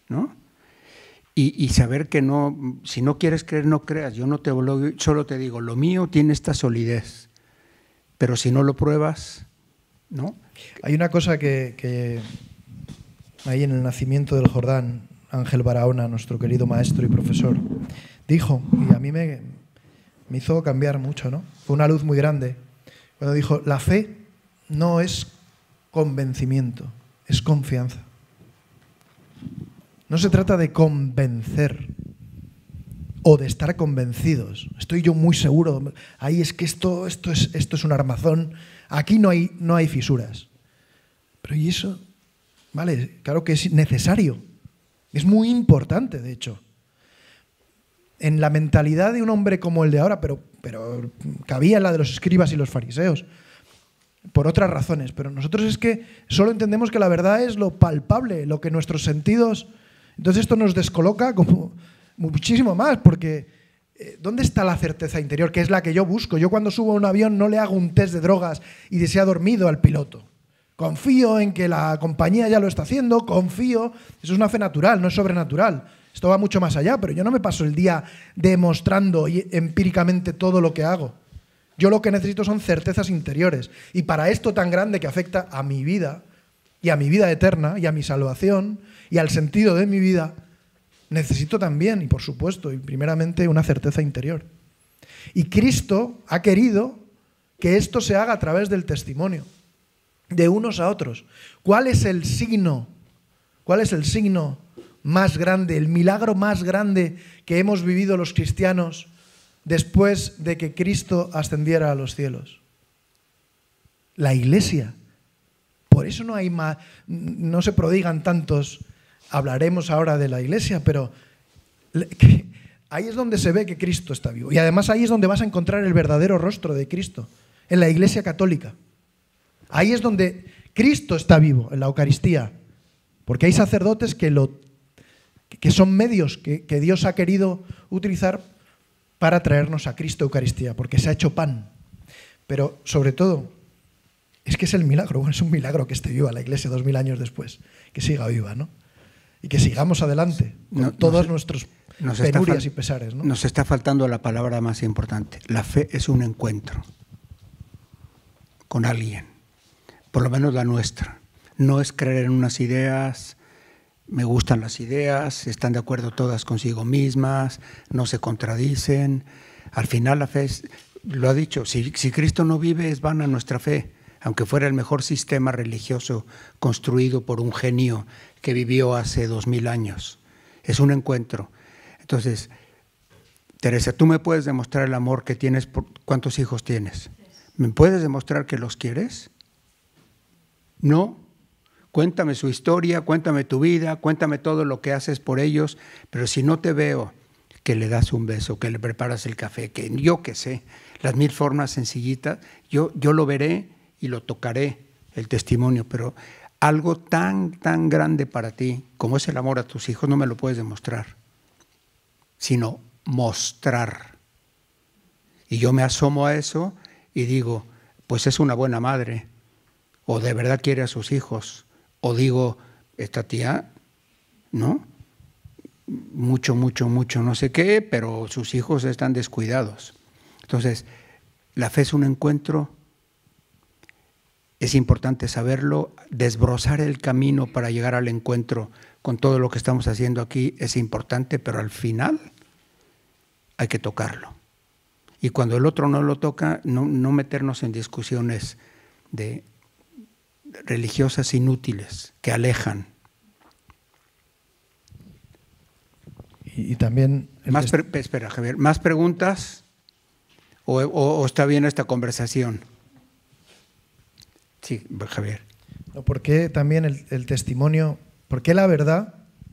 [SPEAKER 5] ¿no? Y, y saber que no, si no quieres creer, no creas. Yo no te solo te digo, lo mío tiene esta solidez, pero si no lo pruebas, ¿no?
[SPEAKER 1] Hay una cosa que, que ahí en el nacimiento del Jordán, Ángel Barahona, nuestro querido maestro y profesor, dijo, y a mí me, me hizo cambiar mucho, ¿no? Fue una luz muy grande, cuando dijo, la fe no es convencimiento, es confianza. No se trata de convencer o de estar convencidos. Estoy yo muy seguro. Ahí es que esto, esto, es, esto es un armazón. Aquí no hay, no hay fisuras. Pero ¿y eso? Vale, claro que es necesario. Es muy importante, de hecho. En la mentalidad de un hombre como el de ahora, pero, pero cabía en la de los escribas y los fariseos, por otras razones. Pero nosotros es que solo entendemos que la verdad es lo palpable, lo que nuestros sentidos... Entonces esto nos descoloca como muchísimo más, porque eh, ¿dónde está la certeza interior? Que es la que yo busco. Yo cuando subo a un avión no le hago un test de drogas y de si ha dormido al piloto. Confío en que la compañía ya lo está haciendo, confío. Eso es una fe natural, no es sobrenatural. Esto va mucho más allá, pero yo no me paso el día demostrando empíricamente todo lo que hago. Yo lo que necesito son certezas interiores. Y para esto tan grande que afecta a mi vida, y a mi vida eterna, y a mi salvación, y al sentido de mi vida, necesito también, y por supuesto, y primeramente, una certeza interior. Y Cristo ha querido que esto se haga a través del testimonio, de unos a otros. ¿Cuál es el signo? ¿Cuál es el signo más grande, el milagro más grande que hemos vivido los cristianos después de que Cristo ascendiera a los cielos? La Iglesia. Por eso no hay más, no se prodigan tantos. Hablaremos ahora de la Iglesia, pero ahí es donde se ve que Cristo está vivo. Y además ahí es donde vas a encontrar el verdadero rostro de Cristo, en la Iglesia católica. Ahí es donde Cristo está vivo, en la Eucaristía. Porque hay sacerdotes que, lo, que son medios que, que Dios ha querido utilizar para traernos a Cristo Eucaristía, porque se ha hecho pan. Pero sobre todo, es que es el milagro, bueno, es un milagro que esté viva la Iglesia dos mil años después, que siga viva, ¿no? Y que sigamos adelante con no, todos nos, nuestros nos penurias y pesares, ¿no?
[SPEAKER 5] Nos está faltando la palabra más importante. La fe es un encuentro con alguien, por lo menos la nuestra. No es creer en unas ideas, me gustan las ideas, están de acuerdo todas consigo mismas, no se contradicen. Al final la fe es, lo ha dicho, si, si Cristo no vive es vana nuestra fe, aunque fuera el mejor sistema religioso construido por un genio que vivió hace dos mil años. Es un encuentro. Entonces, Teresa, tú me puedes demostrar el amor que tienes por... ¿Cuántos hijos tienes? ¿Me puedes demostrar que los quieres? ¿No? Cuéntame su historia, cuéntame tu vida, cuéntame todo lo que haces por ellos, pero si no te veo que le das un beso, que le preparas el café, que yo qué sé, las mil formas sencillitas, yo, yo lo veré y lo tocaré, el testimonio, pero algo tan, tan grande para ti, como es el amor a tus hijos, no me lo puedes demostrar, sino mostrar. Y yo me asomo a eso y digo, pues es una buena madre, o de verdad quiere a sus hijos, o digo, esta tía, ¿no? Mucho, mucho, mucho, no sé qué, pero sus hijos están descuidados. Entonces, la fe es un encuentro. Es importante saberlo, desbrozar el camino para llegar al encuentro con todo lo que estamos haciendo aquí es importante, pero al final hay que tocarlo. Y cuando el otro no lo toca, no, no meternos en discusiones de religiosas inútiles que alejan.
[SPEAKER 1] Y, y también...
[SPEAKER 5] Más pre espera, Javier, ¿más preguntas o, o, o está bien esta conversación? Sí, Javier.
[SPEAKER 1] ¿Por qué también el, el testimonio, por qué la verdad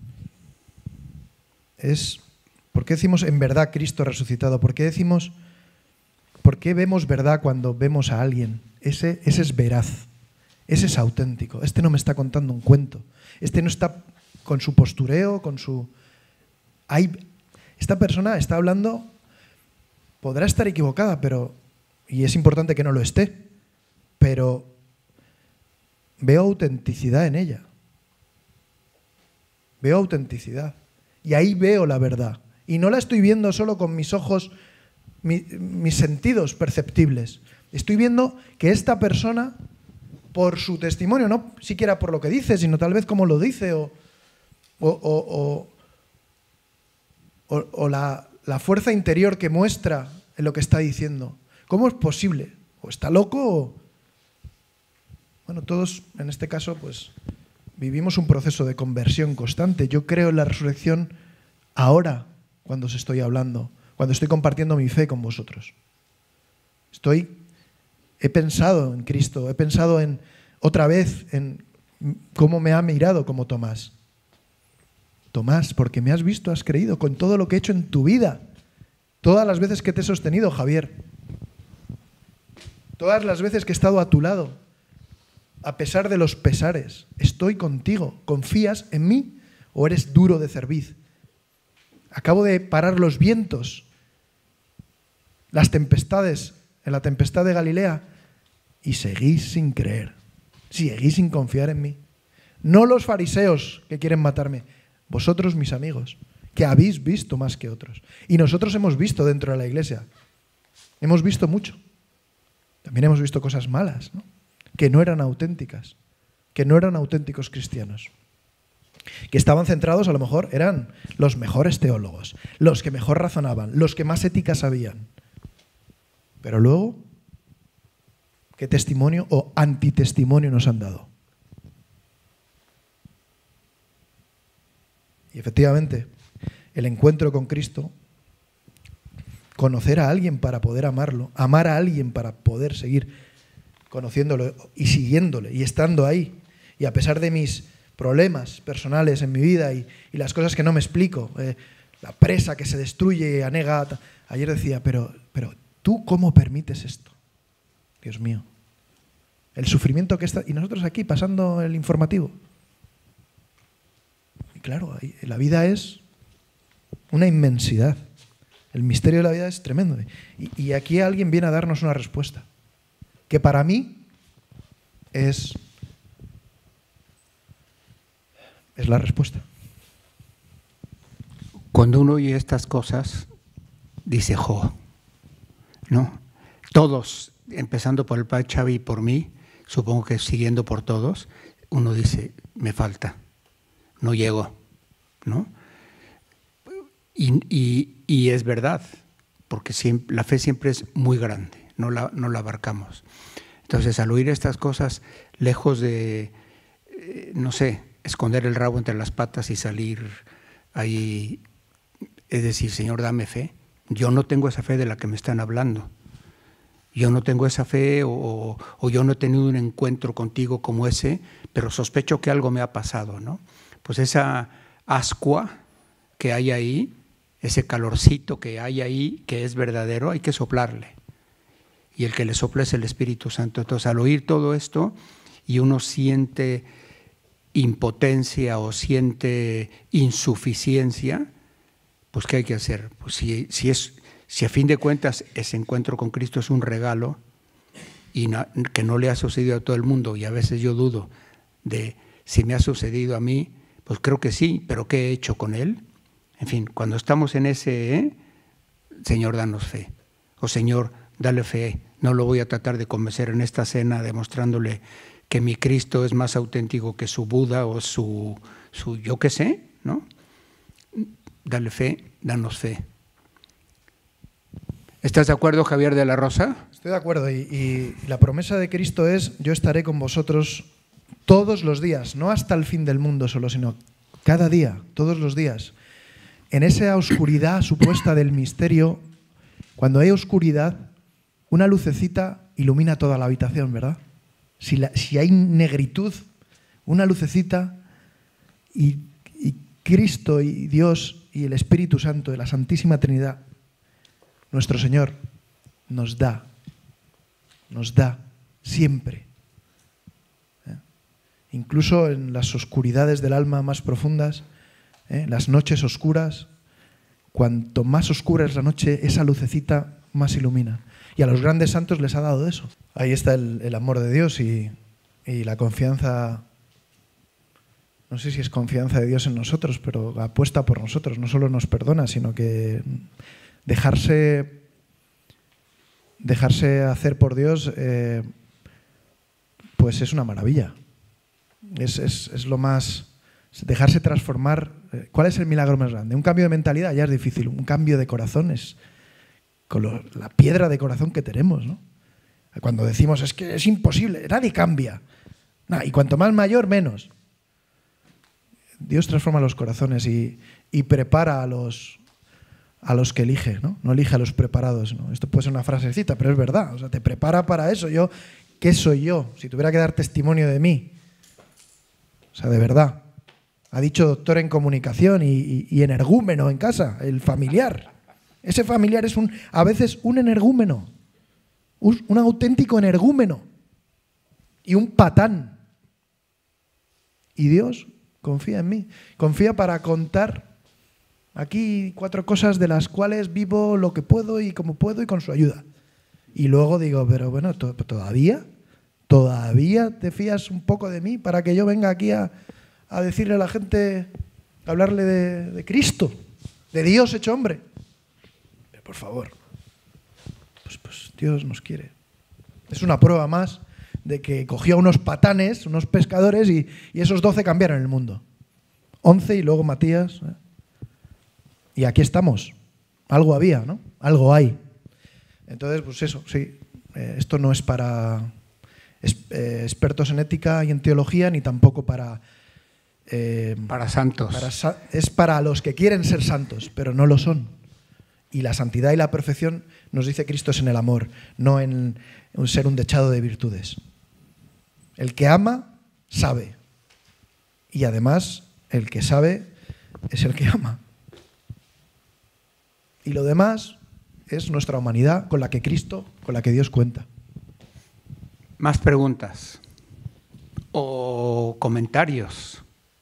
[SPEAKER 1] es, por qué decimos en verdad Cristo resucitado? ¿Por qué decimos, por qué vemos verdad cuando vemos a alguien? Ese, ese es veraz, ese es auténtico. Este no me está contando un cuento. Este no está con su postureo, con su... Hay, esta persona está hablando, podrá estar equivocada, pero, y es importante que no lo esté, pero veo autenticidad en ella. veo autenticidad. Y ahí veo la verdad. Y no la estoy viendo solo con mis ojos, mi, mis sentidos perceptibles. Estoy viendo que esta persona, por su testimonio, no siquiera por lo que dice, sino tal vez como lo dice, o, o, o, o, o, o la, la fuerza interior que muestra en lo que está diciendo. ¿Cómo es posible? ¿O está loco o...? Bueno, todos, en este caso, pues vivimos un proceso de conversión constante. Yo creo en la resurrección ahora, cuando os estoy hablando, cuando estoy compartiendo mi fe con vosotros. Estoy, he pensado en Cristo, he pensado en, otra vez, en cómo me ha mirado como Tomás. Tomás, porque me has visto, has creído, con todo lo que he hecho en tu vida. Todas las veces que te he sostenido, Javier. Todas las veces que he estado a tu lado. A pesar de los pesares, estoy contigo. ¿Confías en mí o eres duro de cerviz? Acabo de parar los vientos, las tempestades, en la tempestad de Galilea, y seguís sin creer, seguís sin confiar en mí. No los fariseos que quieren matarme, vosotros mis amigos, que habéis visto más que otros. Y nosotros hemos visto dentro de la iglesia, hemos visto mucho. También hemos visto cosas malas, ¿no? Que no eran auténticas, que no eran auténticos cristianos. Que estaban centrados, a lo mejor, eran los mejores teólogos, los que mejor razonaban, los que más ética sabían. Pero luego, ¿qué testimonio o antitestimonio nos han dado? Y efectivamente, el encuentro con Cristo, conocer a alguien para poder amarlo, amar a alguien para poder seguir conociéndolo y siguiéndole y estando ahí, y a pesar de mis problemas personales en mi vida y, y las cosas que no me explico, eh, la presa que se destruye y anega. Ayer decía, pero, pero ¿tú cómo permites esto? Dios mío. El sufrimiento que está... Y nosotros aquí pasando el informativo. Y claro, la vida es una inmensidad. El misterio de la vida es tremendo. Y, y aquí alguien viene a darnos una respuesta. Que para mí es... Es la respuesta.
[SPEAKER 5] Cuando uno oye estas cosas, dice, jo, ¿no? Todos, empezando por el padre Xavi y por mí, supongo que siguiendo por todos, uno dice, me falta, no llego, ¿no? Y, y, y es verdad, porque siempre, la fe siempre es muy grande, no la, no la abarcamos. Entonces, al oír estas cosas, lejos de, eh, no sé, esconder el rabo entre las patas y salir ahí, es decir, Señor, dame fe. Yo no tengo esa fe de la que me están hablando. Yo no tengo esa fe o, o yo no he tenido un encuentro contigo como ese, pero sospecho que algo me ha pasado, ¿no? Pues esa ascua que hay ahí, ese calorcito que hay ahí, que es verdadero, hay que soplarle. Y el que le sopla es el Espíritu Santo. Entonces, al oír todo esto y uno siente impotencia o siente insuficiencia, pues ¿qué hay que hacer? Pues si, si, es, si a fin de cuentas ese encuentro con Cristo es un regalo y no, que no le ha sucedido a todo el mundo, y a veces yo dudo de si me ha sucedido a mí, pues creo que sí, pero ¿qué he hecho con Él? En fin, cuando estamos en ese, ¿eh? Señor, danos fe, o Señor, dale fe, no lo voy a tratar de convencer en esta cena demostrándole que mi Cristo es más auténtico que su Buda o su, su yo qué sé, ¿no? Dale fe, danos fe. ¿Estás de acuerdo, Javier de la Rosa?
[SPEAKER 1] Estoy de acuerdo, y, y la promesa de Cristo es, yo estaré con vosotros todos los días, no hasta el fin del mundo solo, sino cada día, todos los días. En esa oscuridad supuesta del misterio, cuando hay oscuridad, una lucecita ilumina toda la habitación, ¿verdad? Si, la, si hay negritud, una lucecita y, y Cristo y Dios y el Espíritu Santo de la Santísima Trinidad, nuestro Señor, nos da, nos da siempre. ¿Eh? Incluso en las oscuridades del alma más profundas, ¿eh? Las noches oscuras, cuanto más oscura es la noche, esa lucecita más ilumina. Y a los grandes santos les ha dado eso. Ahí está el, el amor de Dios y, y la confianza. no sé si es confianza de Dios en nosotros, pero apuesta por nosotros, no solo nos perdona, sino que dejarse, dejarse hacer por Dios, eh, pues es una maravilla. Es, es, es lo más... Dejarse transformar. ¿Cuál es el milagro más grande? Un cambio de mentalidad ya es difícil, un cambio de corazón es con lo, la piedra de corazón que tenemos, ¿no? Cuando decimos es que es imposible, nadie cambia. Nah, y cuanto más mayor, menos. Dios transforma los corazones y, y prepara a los, a los que elige, ¿no? No elige a los preparados, ¿no? Esto puede ser una frasecita, pero es verdad. O sea, te prepara para eso. Yo, ¿qué soy yo? Si tuviera que dar testimonio de mí. O sea, de verdad. Ha dicho doctor en comunicación y, y, y energúmeno en casa, el familiar. Ese familiar es un, a veces un energúmeno, un, un auténtico energúmeno y un patán. Y Dios confía en mí, confía para contar aquí cuatro cosas de las cuales vivo lo que puedo y como puedo y con su ayuda. Y luego digo, pero bueno, to- ¿todavía? ¿Todavía te fías un poco de mí para que yo venga aquí a... a decirle a la gente, a hablarle de, de Cristo, de Dios hecho hombre? Pero por favor, pues, pues Dios nos quiere. Es una prueba más de que cogió a unos patanes, unos pescadores, y, y esos doce cambiaron el mundo. Once y luego Matías. ¿eh? Y aquí estamos. Algo había, ¿no? Algo hay. Entonces, pues eso, sí. Eh, esto no es para es, eh, expertos en ética y en teología, ni tampoco para... Eh,
[SPEAKER 5] para santos.
[SPEAKER 1] Para, es para los que quieren ser santos, pero no lo son. Y la santidad y la perfección, nos dice Cristo, es en el amor, no en, en ser un dechado de virtudes. El que ama, sabe. Y además, el que sabe es el que ama. Y lo demás es nuestra humanidad con la que Cristo, con la que Dios cuenta.
[SPEAKER 5] ¿Más preguntas? ¿O comentarios?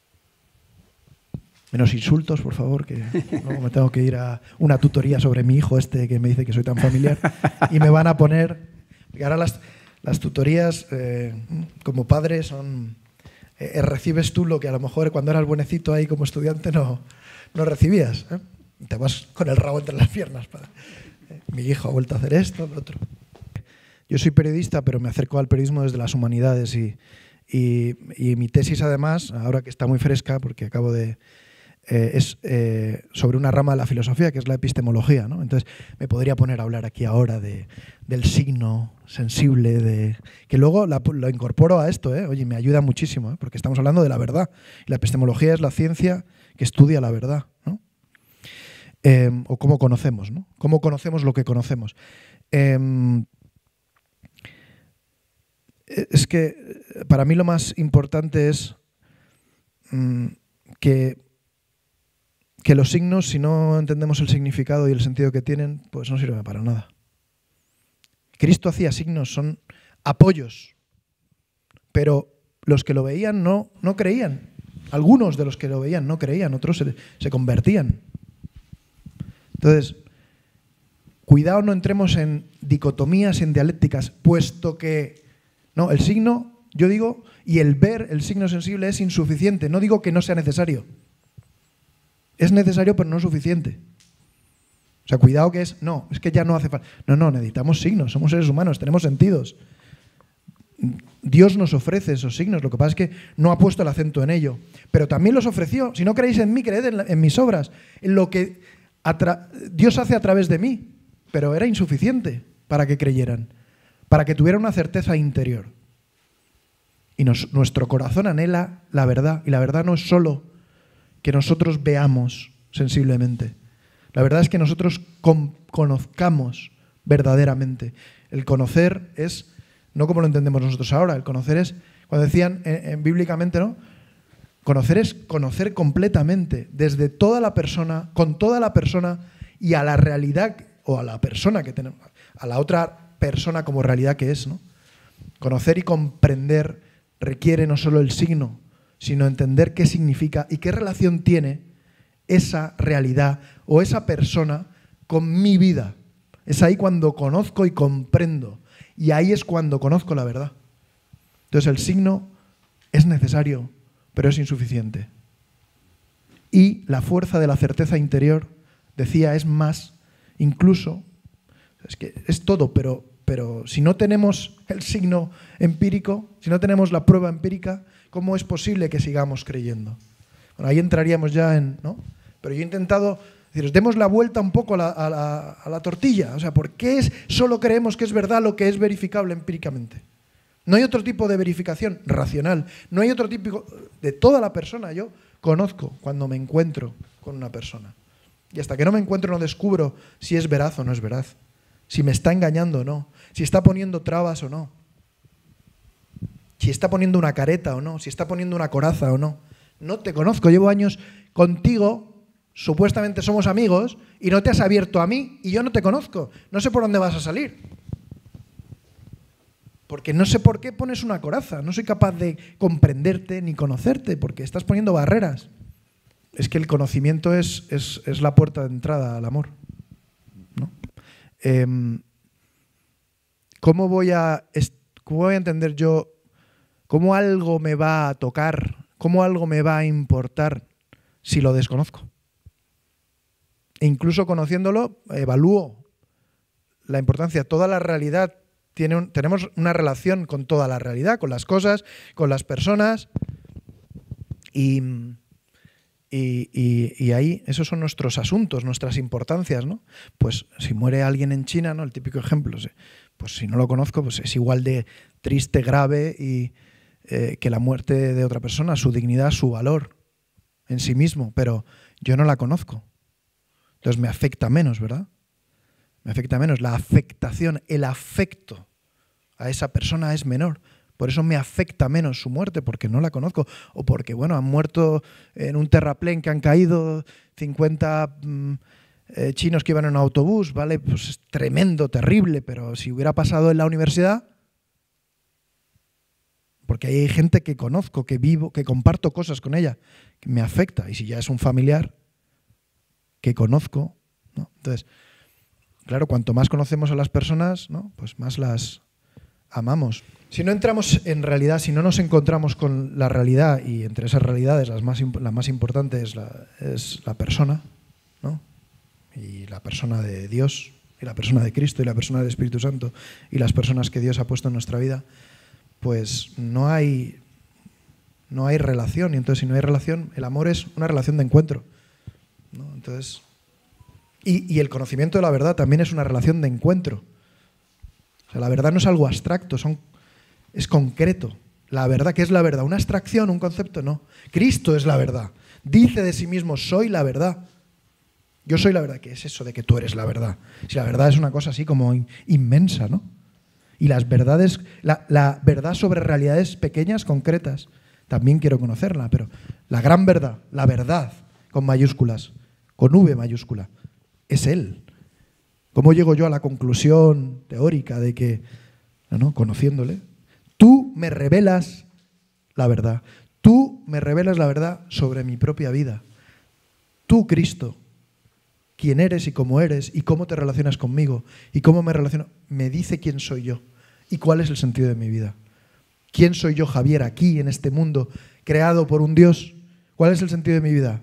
[SPEAKER 1] Menos insultos, por favor, que luego me tengo que ir a una tutoría sobre mi hijo este que me dice que soy tan familiar y me van a poner... Porque ahora las, las tutorías, eh, como padre, son... Eh, recibes tú lo que a lo mejor cuando eras buenecito ahí como estudiante no, no recibías. ¿eh? Te vas con el rabo entre las piernas. Para, eh, mi hijo ha vuelto a hacer esto, lo otro. Yo soy periodista, pero me acerco al periodismo desde las humanidades y, y, y mi tesis, además, ahora que está muy fresca, porque acabo de... Eh, es eh, sobre una rama de la filosofía que es la epistemología, ¿no? Entonces me podría poner a hablar aquí ahora de, del signo sensible, de, que luego la, lo incorporo a esto, ¿eh? Oye, me ayuda muchísimo, ¿eh? Porque estamos hablando de la verdad y la epistemología es la ciencia que estudia la verdad, ¿no? Eh, o cómo conocemos, ¿no? Cómo conocemos lo que conocemos. Eh, es que para mí lo más importante es mmm, que que los signos, si no entendemos el significado y el sentido que tienen, pues no sirven para nada. Cristo hacía signos, son apoyos, pero los que lo veían no, no creían. Algunos de los que lo veían no creían, otros se, se convertían. Entonces, cuidado, no entremos en dicotomías, en dialécticas, puesto que no, el signo, yo digo, y el ver el signo sensible es insuficiente. No digo que no sea necesario. Es necesario, pero no suficiente. O sea, cuidado que es, no, es que ya no hace falta. No, no, necesitamos signos, somos seres humanos, tenemos sentidos. Dios nos ofrece esos signos, lo que pasa es que no ha puesto el acento en ello. Pero también los ofreció. Si no creéis en mí, creed en, la, en mis obras, en lo que Dios hace a través de mí. Pero era insuficiente para que creyeran, para que tuvieran una certeza interior. Y nos, nuestro corazón anhela la verdad, y la verdad no es solo que nosotros veamos sensiblemente. La verdad es que nosotros con, conozcamos verdaderamente. El conocer es, no como lo entendemos nosotros ahora, el conocer es, cuando decían en, en, bíblicamente, ¿no? Conocer es conocer completamente, desde toda la persona, con toda la persona y a la realidad, o a la persona que tenemos, a la otra persona como realidad que es, ¿no? Conocer y comprender requiere no solo el signo, sino entender qué significa y qué relación tiene esa realidad o esa persona con mi vida. Es ahí cuando conozco y comprendo. Y ahí es cuando conozco la verdad. Entonces el signo es necesario pero es insuficiente. Y la fuerza de la certeza interior, decía, es más, incluso, es que es todo, pero, pero si no tenemos el signo empírico, si no tenemos la prueba empírica, ¿cómo es posible que sigamos creyendo? Bueno, ahí entraríamos ya en, ¿no? Pero yo he intentado deciros, demos la vuelta un poco a la, a la, a la tortilla. O sea, ¿por qué es, solo creemos que es verdad lo que es verificable empíricamente? No hay otro tipo de verificación racional, no hay otro tipo de toda la persona. Yo conozco cuando me encuentro con una persona. Y hasta que no me encuentro no descubro si es veraz o no es veraz, si me está engañando o no, si está poniendo trabas o no, si está poniendo una careta o no, si está poniendo una coraza o no. No te conozco, llevo años contigo, supuestamente somos amigos, y no te has abierto a mí y yo no te conozco. No sé por dónde vas a salir. Porque no sé por qué pones una coraza, no soy capaz de comprenderte ni conocerte, porque estás poniendo barreras. Es que el conocimiento es, es, es la puerta de entrada al amor, ¿no? Eh, ¿cómo, voy a, ¿Cómo voy a entender yo cómo algo me va a tocar, cómo algo me va a importar si lo desconozco? E incluso conociéndolo, evalúo la importancia. Toda la realidad tiene un, tenemos una relación con toda la realidad, con las cosas, con las personas, y, y, y, y ahí esos son nuestros asuntos, nuestras importancias, ¿no? Pues si muere alguien en China, ¿no? El típico ejemplo, pues si no lo conozco, pues es igual de triste, grave y eh, que la muerte de otra persona, su dignidad, su valor en sí mismo, pero yo no la conozco. Entonces me afecta menos, ¿verdad? Me afecta menos. La afectación, el afecto a esa persona es menor. Por eso me afecta menos su muerte, porque no la conozco. O porque, bueno, han muerto en un terraplén que han caído cincuenta mm, eh, chinos que iban en un autobús, ¿vale? Pues es tremendo, terrible, pero si hubiera pasado en la universidad, porque hay gente que conozco, que vivo, que comparto cosas con ella, que me afecta. Y si ya es un familiar que conozco, ¿no? Entonces, claro, cuanto más conocemos a las personas, ¿no? Pues más las amamos. Si no entramos en realidad, si no nos encontramos con la realidad, y entre esas realidades las más, la más importante es la, es la persona, ¿no? Y la persona de Dios, y la persona de Cristo, y la persona del Espíritu Santo, y las personas que Dios ha puesto en nuestra vida, pues no hay, no hay relación. Y entonces, si no hay relación, el amor es una relación de encuentro, ¿no? Entonces, y, y el conocimiento de la verdad también es una relación de encuentro. O sea, la verdad no es algo abstracto, son, es concreto. La verdad, ¿qué es la verdad? ¿Una abstracción, un concepto? No. Cristo es la verdad. Dice de sí mismo, soy la verdad. Yo soy la verdad. ¿Qué es eso de que tú eres la verdad? Si la verdad es una cosa así como in, inmensa, ¿no? Y las verdades, la, la verdad sobre realidades pequeñas, concretas, también quiero conocerla, pero la gran verdad, la verdad, con mayúsculas, con V mayúscula, es Él. ¿Cómo llego yo a la conclusión teórica de que, no, no, conociéndole, tú me revelas la verdad, tú me revelas la verdad sobre mi propia vida, tú, Cristo, quién eres y cómo eres y cómo te relacionas conmigo y cómo me relaciono, me dice quién soy yo y cuál es el sentido de mi vida. ¿Quién soy yo, Javier, aquí en este mundo creado por un Dios? ¿Cuál es el sentido de mi vida?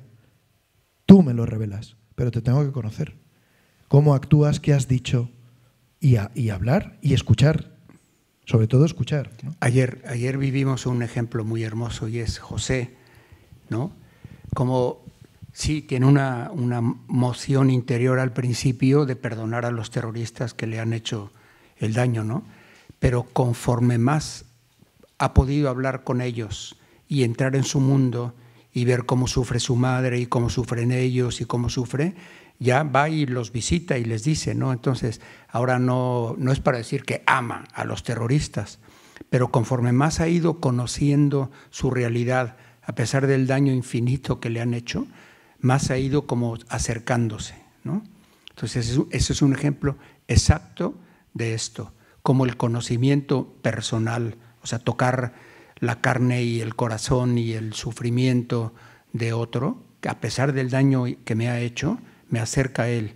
[SPEAKER 1] Tú me lo revelas, pero te tengo que conocer. Cómo actúas, qué has dicho, y, a, y hablar y escuchar, sobre todo escuchar, ¿no?
[SPEAKER 5] Ayer, ayer vivimos un ejemplo muy hermoso y es José, ¿no? Como sí tiene una, una moción interior al principio de perdonar a los terroristas que le han hecho el daño, ¿no? Pero conforme más ha podido hablar con ellos y entrar en su mundo y ver cómo sufre su madre y cómo sufren ellos y cómo sufre, ya va y los visita y les dice, ¿no? Entonces, ahora no, no es para decir que ama a los terroristas, pero conforme más ha ido conociendo su realidad, a pesar del daño infinito que le han hecho, más ha ido como acercándose, ¿no? Entonces, ese es un ejemplo exacto de esto, como el conocimiento personal, o sea, tocar la carne y el corazón y el sufrimiento de otro, que a pesar del daño que me ha hecho, me acerca a Él,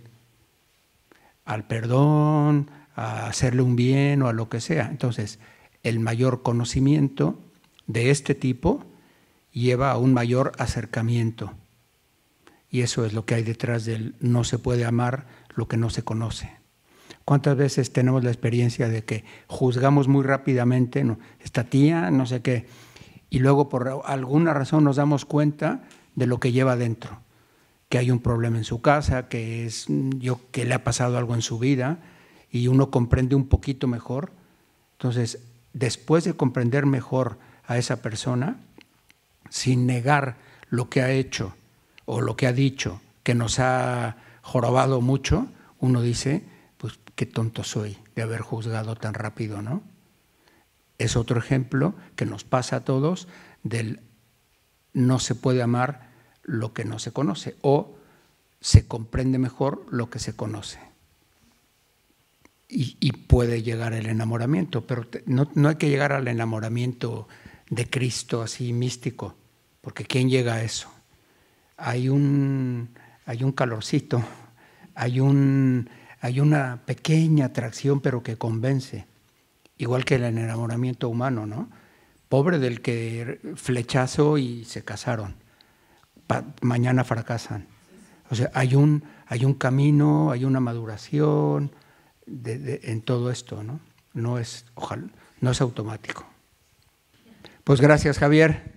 [SPEAKER 5] al perdón, a hacerle un bien o a lo que sea. Entonces, el mayor conocimiento de este tipo lleva a un mayor acercamiento. Y eso es lo que hay detrás del no se puede amar lo que no se conoce. ¿Cuántas veces tenemos la experiencia de que juzgamos muy rápidamente, ¿no? Esta tía, no sé qué, y luego por alguna razón nos damos cuenta de lo que lleva dentro, que hay un problema en su casa, que, es, yo, que le ha pasado algo en su vida, y uno comprende un poquito mejor. Entonces, después de comprender mejor a esa persona, sin negar lo que ha hecho o lo que ha dicho, que nos ha jorobado mucho, uno dice, pues qué tonto soy de haber juzgado tan rápido, ¿no? Es otro ejemplo que nos pasa a todos del no se puede amar lo que no se conoce, o se comprende mejor lo que se conoce. Y, y puede llegar el enamoramiento, pero te, no, no hay que llegar al enamoramiento de Cristo así místico, porque ¿quién llega a eso? Hay un, hay un calorcito, hay, un, hay una pequeña atracción, pero que convence, igual que el enamoramiento humano, ¿no? Pobre del que flechazo y se casaron, pa, mañana fracasan. O sea, hay un, hay un camino, hay una maduración de, de, en todo esto, ¿no? No es, ojalá, no es automático. Pues gracias, Javier.